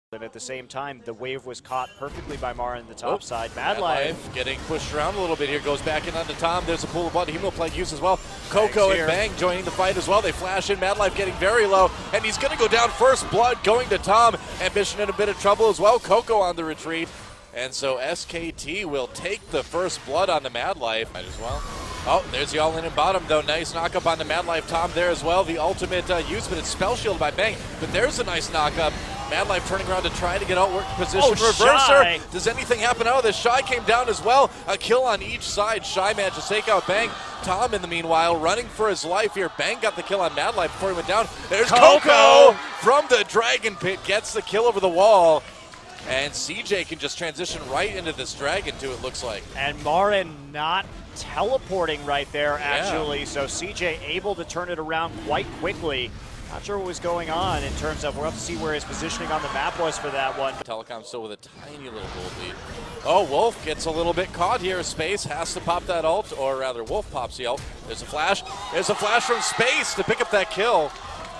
And at the same time, the wave was caught perfectly by Mara in the top side. Madlife getting pushed around a little bit here, goes back in onto Tom. There's a pool of blood. Hemoplague used as well. Coco and Bang joining the fight as well. They flash in. Madlife getting very low, and he's going to go down first. Blood going to Tom. Ambition in a bit of trouble as well. Coco on the retreat. And so SKT will take the first blood on the Madlife. Might as well. Oh, there's the all-in and bottom, though. Nice knock-up on the Madlife. Tom there as well. The ultimate use, but it's spell shielded by Bang. But there's a nice knock-up. Madlife turning around to try to get outwork position. Reverser. Does anything happen out of this? Shy came down as well. A kill on each side. Shy managed to take out Bang. Tom, in the meanwhile, running for his life here. Bang got the kill on Madlife before he went down. There's Coco from the Dragon Pit. Gets the kill over the wall. And CJ can just transition right into this Dragon, too, it looks like. And Marin not teleporting right there, actually. So CJ able to turn it around quite quickly. Not sure what was going on in terms of, we'll have to see where his positioning on the map was for that one. Telecom still with a tiny little gold lead. Oh, Wolf gets a little bit caught here. Space has to pop that ult, or rather Wolf pops the ult. There's a flash. There's a flash from Space to pick up that kill.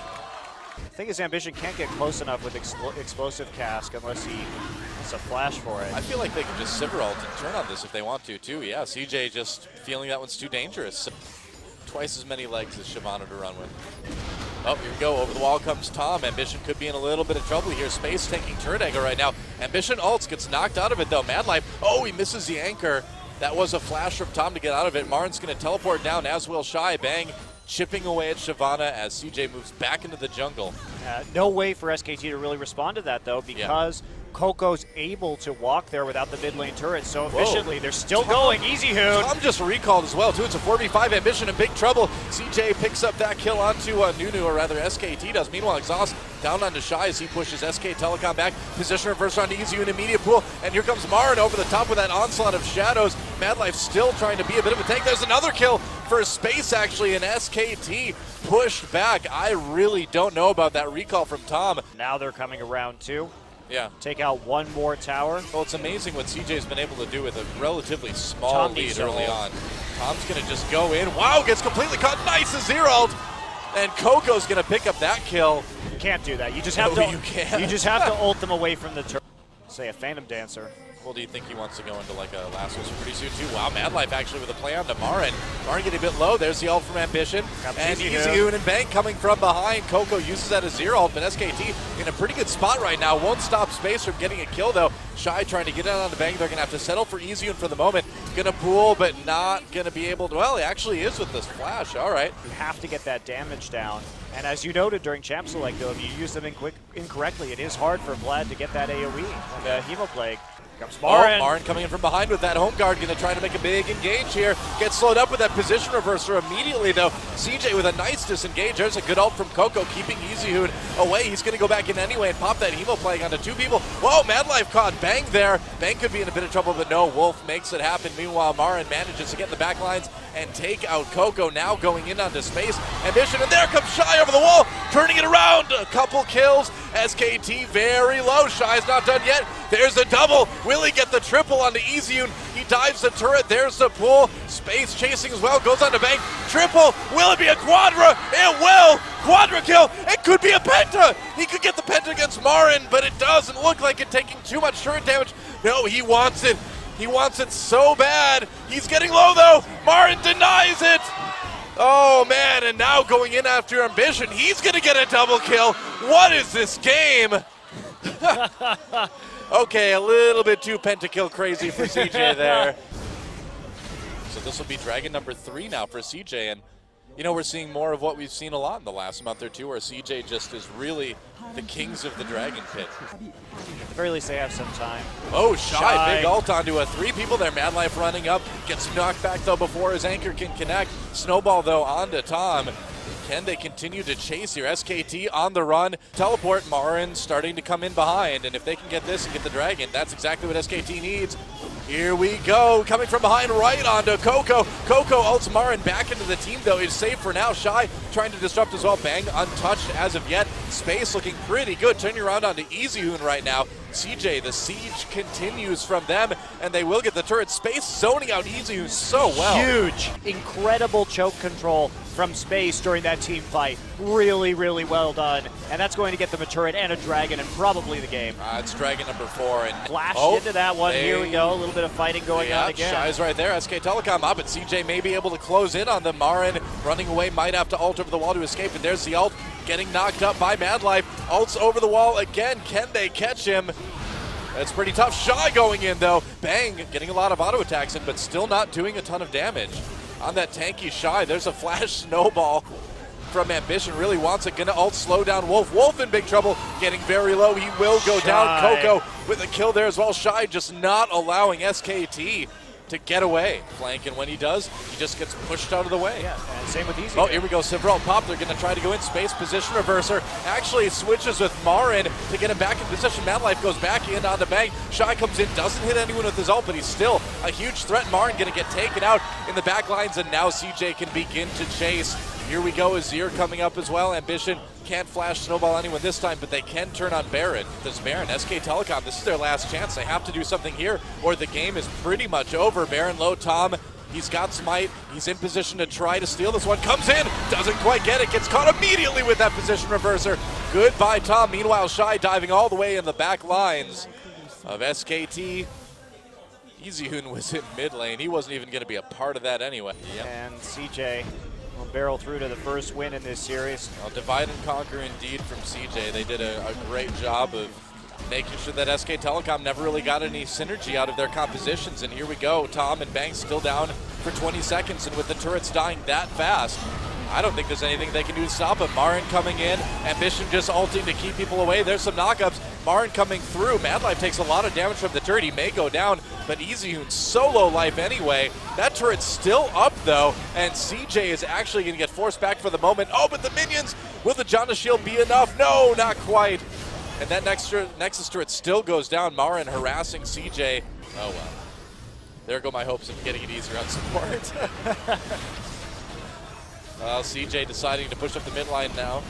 I think his Ambition can't get close enough with Explosive Cask unless he has a flash for it. I feel like they can just Sivir ult and turn on this if they want to, too. Yeah, CJ just feeling that one's too dangerous. Twice as many legs as Shyvana to run with. Oh, here we go. Over the wall comes Tom. Ambition could be in a little bit of trouble here. Space taking Turret Egger right now. Ambition ults, gets knocked out of it, though. Madlife, oh, he misses the anchor. That was a flash from Tom to get out of it. Marin's going to teleport down, as will Shy. Bang chipping away at Shyvana as CJ moves back into the jungle. No way for SKT to really respond to that, though, because Coco's able to walk there without the mid lane turret so efficiently. They're still going. Easyhoon. Tom just recalled as well, too. It's a 4v5. Ambition in big trouble. CJ picks up that kill onto Nunu, or rather SKT does. Meanwhile, Exhaust down onto Shy as he pushes SK Telecom back. Position reverse onto Easyhoon, immediate pool. And here comes Marin over the top with that onslaught of shadows. Madlife still trying to be a bit of a tank. There's another kill for Space, actually, and SKT pushed back. I really don't know about that recall from Tom. Now they're coming around, too. Yeah. Take out one more tower. Well, it's amazing what CJ's been able to do with a relatively small lead early on. Tom's going to just go in. Wow, gets completely caught. Nice as zero. And Coco's going to pick up that kill. You can't do that. You just have you just have to ult them away from the turret. Say a Phantom Dancer. Well, do you think he wants to go into like a last whistle pretty soon too? Wow, Madlife actually with a play on to Marin. Marin getting a bit low. There's the ult from Ambition. And Easyhoon and Bang coming from behind. Coco uses that as zero ult, but SKT in a pretty good spot right now. Won't stop Space from getting a kill though. Shy trying to get in on the Bang. They're going to have to settle for Easyhoon for the moment. Going to pool, but not going to be able to. Well, he actually is with this flash. All right. You have to get that damage down. And as you noted during Champ Select, though, if you use them incorrectly, it is hard for Vlad to get that AoE and the Hemoplague. Comes Marin. Oh, Marin coming in from behind with that home guard, going to try to make a big engage here. Gets slowed up with that position reverser immediately, though. CJ with a nice disengage. There's a good ult from Coco, keeping Easyhoon away. He's going to go back in anyway and pop that Hemoplague onto two people. Whoa, Madlife caught Bang there. Bang could be in a bit of trouble, but no, Wolf makes it happen. Meanwhile, Marin manages to get in the back lines and take out Coco, now going in onto Space. Ambition, and there comes Shy over the wall, turning it around. A couple kills. SKT very low. Shy's not done yet. There's the double. Will he get the triple onto Easyhoon? He dives the turret. There's the pull. Space chasing as well. Goes on to Bang. Triple. Will it be a quadra? It will. Quadra kill. It could be a penta. He could get the penta against Marin, but it doesn't look like it, taking too much turret damage. No, he wants it. He wants it so bad. He's getting low though. Marin denies it. Oh man, and now going in after Ambition. He's going to get a double kill. What is this game? Okay, a little bit too pentakill crazy for CJ there. So this will be Dragon number 3 now for CJ, and you know, we're seeing more of what we've seen a lot in the last month or two, where CJ just is really the kings of the Dragon Pit. At the very least, they have some time. Oh, Shy, big ult onto a 3 people there. Madlife running up, gets knocked back though before his anchor can connect. Snowball though onto Tom. Can they continue to chase here? SKT on the run. Teleport. Marin starting to come in behind. And if they can get this and get the Dragon, that's exactly what SKT needs. Here we go. Coming from behind right onto Coco. Coco ults Marin back into the team, though. He's safe for now. Shy trying to disrupt as well. Bang untouched as of yet. Space looking pretty good. Turning around onto Easyhoon right now. CJ, the siege continues from them, and they will get the turret. Space zoning out Easy so well. Huge, incredible choke control from Space during that team fight. Really, really well done. And that's going to get them a turret and a dragon and probably the game. It's dragon number 4. And flashed into that one. Here we go. A little bit of fighting going on again. Shy's right there. SK Telecom up, but CJ may be able to close in on them. Marin running away, might have to ult over the wall to escape, and there's the ult getting knocked up by Madlife. Ults over the wall again. Can they catch him? That's pretty tough. Shy going in though. Bang, getting a lot of auto attacks in, but still not doing a ton of damage. On that tanky Shy, there's a flash snowball from Ambition. Really wants it. Gonna ult slow down Wolf. Wolf in big trouble. Getting very low. He will go down. Coco with a kill there as well. Shy just not allowing SKT to get away. Flanking when he does, he just gets pushed out of the way. Yeah, and same with Easy. Oh, here we go. Several pop. They're going to try to go in. Space position reverser. Actually switches with Marin to get him back in position. Madlife goes back in on the Bang. Shy comes in, doesn't hit anyone with his ult, but he's still a huge threat. Marin going to get taken out in the back lines, and now CJ can begin to chase. Here we go. Azir coming up as well. Ambition can't flash snowball anyone this time, but they can turn on Baron. This Baron, SK Telecom, this is their last chance. They have to do something here or the game is pretty much over. Baron low, Tom, he's got smite. He's in position to try to steal this one. Comes in, doesn't quite get it. Gets caught immediately with that position reverser. Goodbye, Tom. Meanwhile, Shy diving all the way in the back lines of SKT. Easyhoon was in mid lane. He wasn't even going to be a part of that anyway. Yep. And CJ will barrel through to the first win in this series. Well, divide and conquer indeed from CJ. They did a great job of making sure that SK Telecom never really got any synergy out of their compositions. And here we go. Tom and Bang still down for 20 seconds. And with the turrets dying that fast, I don't think there's anything they can do to stop him. Marin coming in, Ambition just ulting to keep people away. There's some knockups. Marin coming through. Madlife takes a lot of damage from the turret. He may go down, but Easyhoon's solo life anyway. That turret's still up though, and CJ is actually going to get forced back for the moment. Oh, but the minions, will the Janna shield be enough? No, not quite. And that Nexus turret still goes down. Marin harassing CJ. Oh well. There go my hopes of getting it easier on support. CJ deciding to push up the mid line now.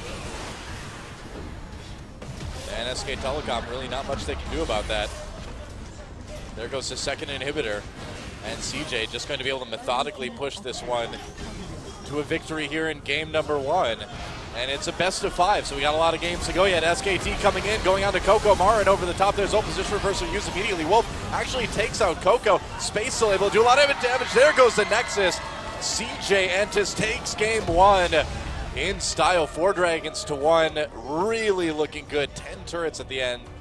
And SK Telecom, really not much they can do about that. There goes the second inhibitor. And CJ just going to be able to methodically push this one to a victory here in game number 1. And it's a best of 5, so we got a lot of games to go yet. SKT coming in, going on to Coco. Marin over the top. There's ult position reversal used immediately. Wolf actually takes out Coco. Space still able to do a lot of damage. There goes the Nexus. CJ Entus takes game 1 in style. 4 dragons to 1. Really looking good. 10 turrets at the end.